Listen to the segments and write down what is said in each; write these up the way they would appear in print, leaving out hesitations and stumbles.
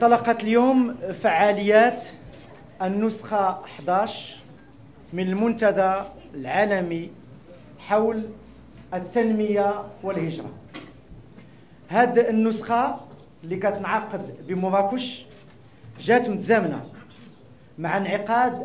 انطلقت اليوم فعاليات النسخة 11 من المنتدى العالمي حول التنمية والهجرة. هذه النسخة اللي كتنعقد بمراكش جات متزامنة مع انعقاد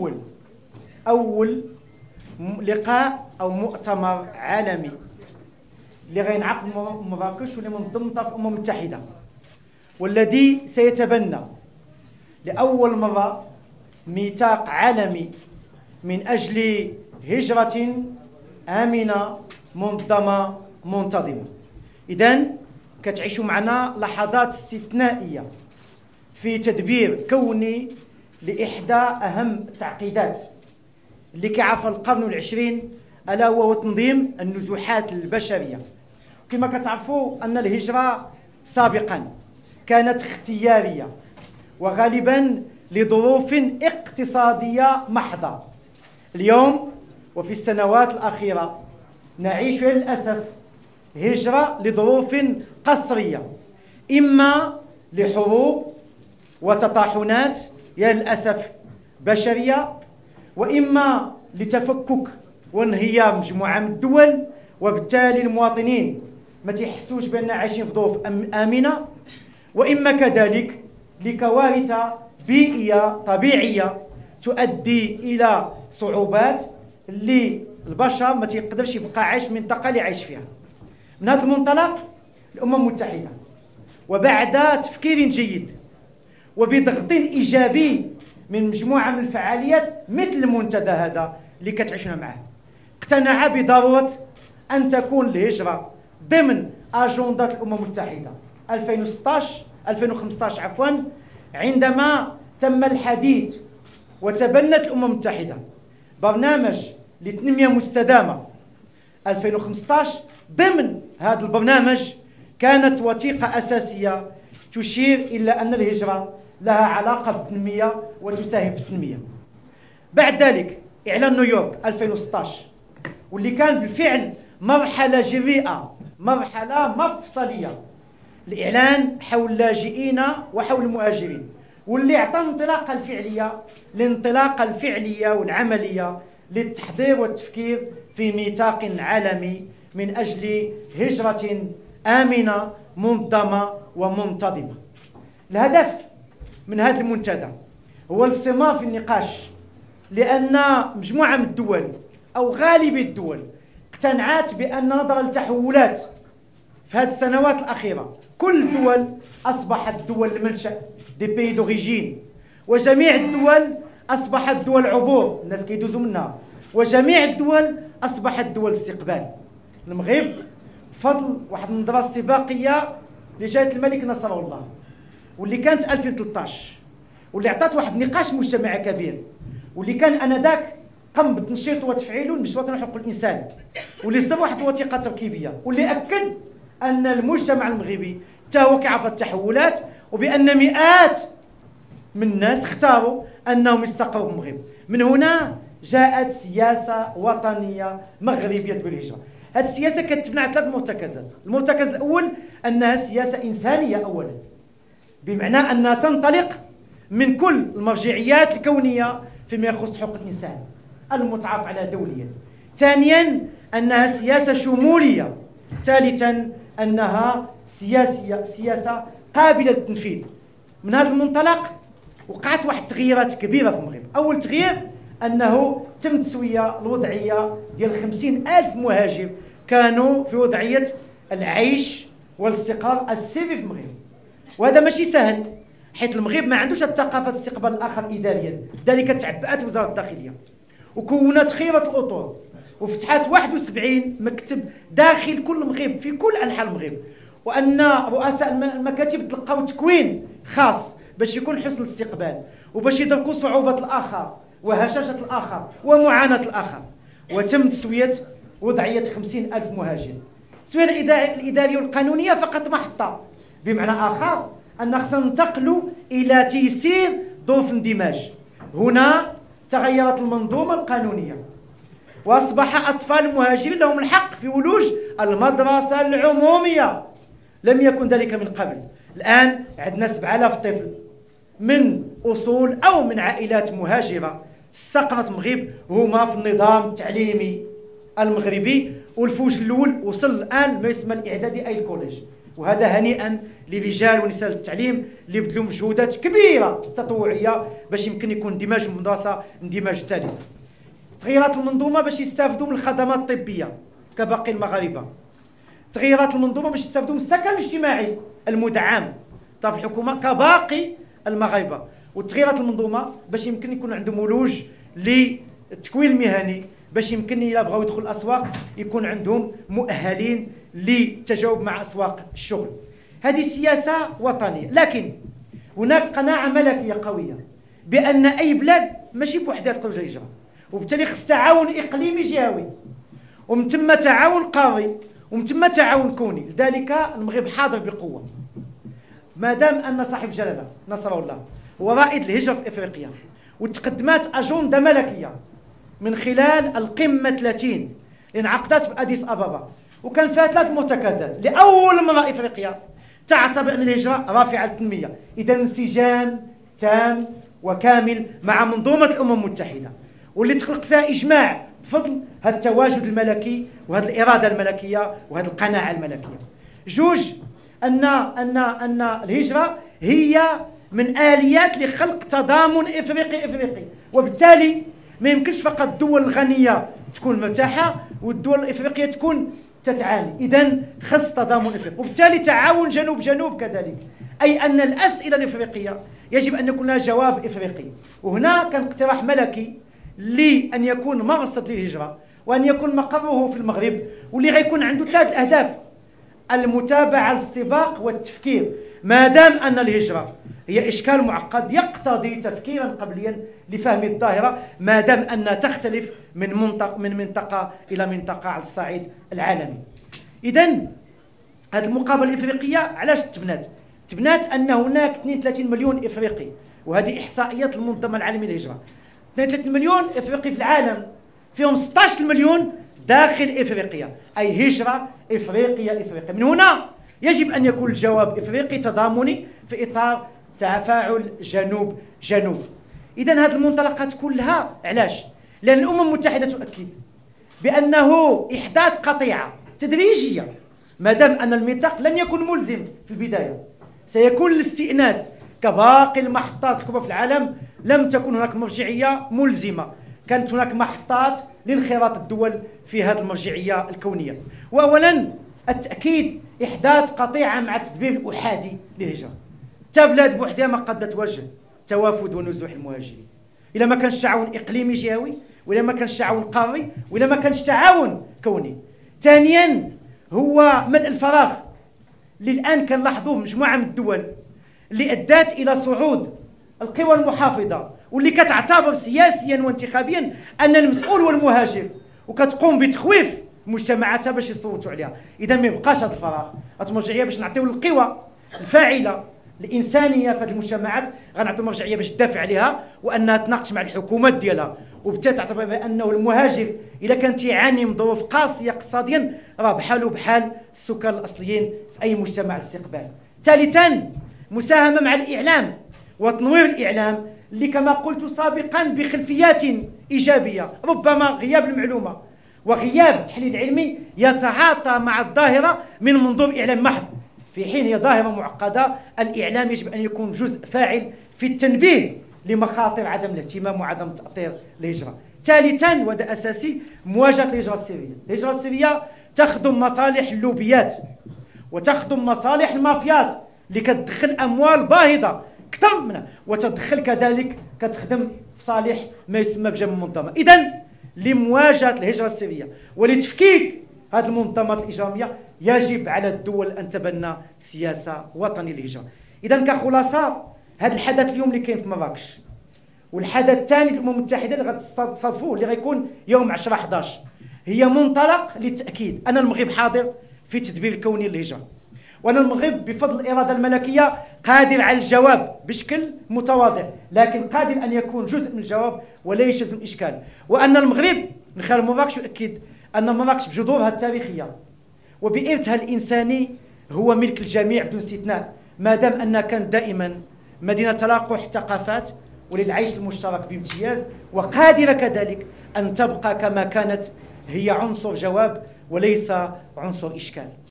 أول لقاء أو مؤتمر عالمي اللي غينعقد مراكش واللي من ضمن الأمم المتحدة، والذي سيتبنى لأول مرة ميثاق عالمي من أجل هجرة آمنة منظمة منتظمة. إذن كتعيشوا معنا لحظات استثنائية في تدبير كوني لإحدى أهم التعقيدات اللي كيعرفها القرن العشرين، ألا وهو تنظيم النزوحات البشرية. كما كتعرفوا أن الهجرة سابقا كانت اختيارية وغالبا لظروف اقتصادية محضة. اليوم وفي السنوات الأخيرة نعيش للأسف هجرة لظروف قصرية، إما لحروب وتطاحنات يا للأسف بشرية، وإما لتفكك وانهيار مجموعة من الدول، وبالتالي المواطنين ما تيحسوش بأننا عايشين في ظروف آمنة، وإما كذلك لكوارث بيئية طبيعية تؤدي إلى صعوبات اللي البشر ما تيقدرش يبقى عايش في المنطقة اللي عايش فيها. من هذا المنطلق الأمم المتحدة وبعد تفكير جيد وبضغط إيجابي من مجموعة من الفعاليات مثل المنتدى هذا اللي كتعيشنا معه، اقتنع بضرورة أن تكون الهجرة ضمن أجندة الأمم المتحدة 2015 عفوا، عندما تم الحديث وتبنت الأمم المتحدة برنامج للتنمية المستدامة 2015. ضمن هذا البرنامج كانت وثيقة أساسية تشير إلى أن الهجرة لها علاقة بالتنمية وتساهم في التنمية. بعد ذلك إعلان نيويورك 2016 واللي كان بالفعل مرحلة جريئة، مرحلة مفصلية، الإعلان حول اللاجئين وحول المهاجرين، واللي أعطى الانطلاقة الفعلية والعملية للتحضير والتفكير في ميثاق عالمي من أجل هجرة آمنة منظمة ومنتظمة. الهدف من هذا المنتدى هو الاستمرار في النقاش، لأن مجموعة من الدول أو غالبية الدول اقتنعت بأن نظرا للتحولات في هذه السنوات الأخيرة كل الدول أصبحت دول المنشأ دي بي دوريجين، وجميع الدول أصبحت دول عبور، الناس كيدوزوا منها، وجميع الدول أصبحت دول استقبال. المغرب بفضل واحد النظرة استباقية لجلالة الملك نصر الله واللي كانت 2013 واللي عطات واحد النقاش مجتمعي كبير، واللي كان انذاك قام بتنشيط وتفعيله لمجلس الوطني لحقوق الانسان، واللي صدر واحد الوثيقه تركيبيه واللي اكد ان المجتمع المغربي حتى هو كيعرف التحولات، وبان مئات من الناس اختاروا انهم يستقروا في المغرب. من هنا جاءت سياسه وطنيه مغربيه بالهجره. هذه السياسه كتبنى على ثلاث مرتكزات. المرتكز الاول انها سياسه انسانيه اولا، بمعنى انها تنطلق من كل المرجعيات الكونيه فيما يخص حقوق الانسان المتعارف عليها دوليا. ثانيا انها سياسه شموليه. ثالثا انها سياسه قابله للتنفيذ. من هذا المنطلق وقعت واحد التغييرات كبيره في المغرب. اول تغيير انه تم تسويه الوضعيه ديال 50,000 مهاجر كانوا في وضعيه العيش والاستقرار السري في المغرب، وهذا ماشي سهل حيث المغرب ما عندوش الثقافه استقبال الاخر اداريا. لذلك تعبأت وزاره الداخليه وكونت خيره الاطر وفتحت 71 مكتب داخل كل المغرب في كل انحاء المغرب، وان رؤساء المكاتب تلقاو تكوين خاص باش يكون حسن الاستقبال وباش يدركوا صعوبه الاخر وهشاشه الاخر ومعاناه الاخر. وتم تسويه وضعيه 50,000 مهاجر. التسويه الاداريه والقانونيه فقط محطه، بمعنى اخر ان خصنا ننتقلوا الى تيسير ظروف الاندماج. هنا تغيرت المنظومه القانونيه واصبح اطفال المهاجرين لهم الحق في ولوج المدرسه العموميه، لم يكن ذلك من قبل. الآن عندنا 7000 طفل من أصول أو من عائلات مهاجرة استقرت المغرب هما في النظام التعليمي المغربي، والفوج الأول وصل الآن ما يسمى الإعدادي أي الكوليج. وهذا هنيئا لرجال ونساء التعليم اللي بذلوا مجهودات كبيرة تطوعية باش يمكن يكون اندماج المدرسة اندماج سلس. تغيرات المنظومة باش يستافدوا من الخدمات الطبية كباقي المغاربة. تغيرات المنظومة باش يستافدوا من السكن الاجتماعي المدعم طرف الحكومة كباقي المغاربة. وتغيرات المنظومة باش يمكن يكون عندهم ولوج للتكوين المهني، باش يمكن إلا بغاو يدخلوا الأسواق يكون عندهم مؤهلين للتجاوب مع أسواق الشغل. هذه سياسة وطنية، لكن هناك قناعة ملكية قوية بأن أي بلاد ماشي بوحدها تخرج الهجرة، وبالتالي خص تعاون إقليمي جهوي، ومن ثم تعاون قاري، ومن ثم تعاون كوني. لذلك المغرب حاضر بقوة ما دام أن صاحب جلالة نصر الله هو رائد الهجرة في إفريقيا، وتقدمات أجندة ملكية من خلال القمة 30 اللي انعقدت في أديس أبابا، وكان فيها 3 مرتكزات. لأول مرة إفريقيا تعتبر أن الهجرة رافعة للتنمية، إذا انسجام تام وكامل مع منظومة الأمم المتحدة، واللي تخلق فيها إجماع بفضل هذا التواجد الملكي وهذه الإرادة الملكية وهذه القناعة الملكية. جوج أن الهجرة هي من آليات لخلق تضامن إفريقي، وبالتالي ما يمكنش فقط الدول الغنية تكون مرتاحة والدول الإفريقية تكون تتعاني. إذن خص تضامن إفريقي، وبالتالي تعاون جنوب كذلك، أي أن الأسئلة الإفريقية يجب أن يكون لها جواب إفريقي. وهنا كان اقتراح ملكي لأن يكون مرصد للهجرة وأن يكون مقره في المغرب، واللي غيكون عنده 3 أهداف: المتابعة، السباق، والتفكير. ما دام أن الهجرة هي إشكال معقد يقتضي تفكيرا قبليا لفهم الظاهرة، ما دام أنها تختلف من منطقة إلى منطقة على الصعيد العالمي. إذن هذه المقابلة الإفريقية علاش تبنات أن هناك 32 مليون إفريقي، وهذه إحصائيات المنظمة العالمية للهجرة. 32 مليون إفريقي في العالم، فيهم 16 مليون داخل إفريقيا، أي هجرة إفريقية. من هنا يجب أن يكون الجواب إفريقي تضامني في إطار تفاعل جنوب. إذن هذه المنطلقات كلها علاش؟ لأن الأمم المتحدة تؤكد بأنه إحداث قطيعة تدريجية، ما دام أن الميثاق لن يكون ملزم في البداية، سيكون الاستئناس كباقي المحطات الكبرى في العالم. لم تكن هناك مرجعية ملزمة، كانت هناك محطات لانخراط الدول في هذه المرجعية الكونية. وأولا التأكيد إحداث قطيعة مع التدبير الأحادي للهجرة. حتى بلاد بوحدها ما قد توجه توافد ونزوح المهاجرين إلا ما كانش تعاون إقليمي جهوي، وإلا ما كانش تعاون قاري، وإلا ما كانش تعاون كوني. ثانيا هو ملء الفراغ اللي الآن كنلاحظوه مجموعة من الدول اللي أدت إلى صعود القوى المحافظة، واللي كتعتبر سياسيا وانتخابيا أن المسؤول هو المهاجر، وكتقوم بتخويف مجتمعاتها باش يصوتوا عليها. إذا ما يبقاش هذا الفراغ، المرجعية باش نعطيو القوى الفاعلة الإنسانية في هذه المجتمعات، غنعطيو مرجعية باش تدافع عليها وأنها تناقش مع الحكومات ديالها، وبالتالي تعتبر بأنه المهاجر إذا كان تيعاني من ظروف قاسية اقتصاديا راه بحاله بحال السكان الأصليين في أي مجتمع الاستقبال. ثالثا مساهمة مع الإعلام وتنوير الإعلام اللي كما قلت سابقا بخلفيات إيجابية، ربما غياب المعلومة وغياب التحليل العلمي يتعاطى مع الظاهرة من منظور إعلام محض، في حين هي ظاهرة معقدة. الإعلام يجب أن يكون جزء فاعل في التنبيه لمخاطر عدم الاهتمام وعدم التأطير للهجرة. ثالثا وهذا أساسي مواجهة الهجرة السرية. الهجرة السرية تخدم مصالح اللوبيات وتخدم مصالح المافيات اللي كتدخل أموال باهظة أكثر منها، وتدخل كذلك كتخدم في صالح ما يسمى بجمع المنظمة. إذن لمواجهة الهجرة السرية ولتفكيك هذه المنظمات الإجرامية يجب على الدول أن تبنى سياسة وطنية للهجرة. إذن كخلاصة هذا الحدث اليوم اللي كاين في مراكش، والحدث الثاني الأمم المتحدة اللي غتصادفوه اللي غيكون يوم 10/11، هي منطلق للتأكيد أن المغرب حاضر في التدبير الكوني للهجرة، وأن المغرب بفضل الإرادة الملكية قادر على الجواب بشكل متواضع، لكن قادر أن يكون جزء من الجواب وليس جزء من الإشكال. وأن المغرب من خلال مراكش يؤكد أن مراكش بجذورها التاريخية وبإرثها الإنساني هو ملك الجميع بدون استثناء، ما دام أنها كانت دائما مدينة تلاقح ثقافات وللعيش المشترك بامتياز، وقادرة كذلك أن تبقى كما كانت هي عنصر جواب وليس عنصر إشكال.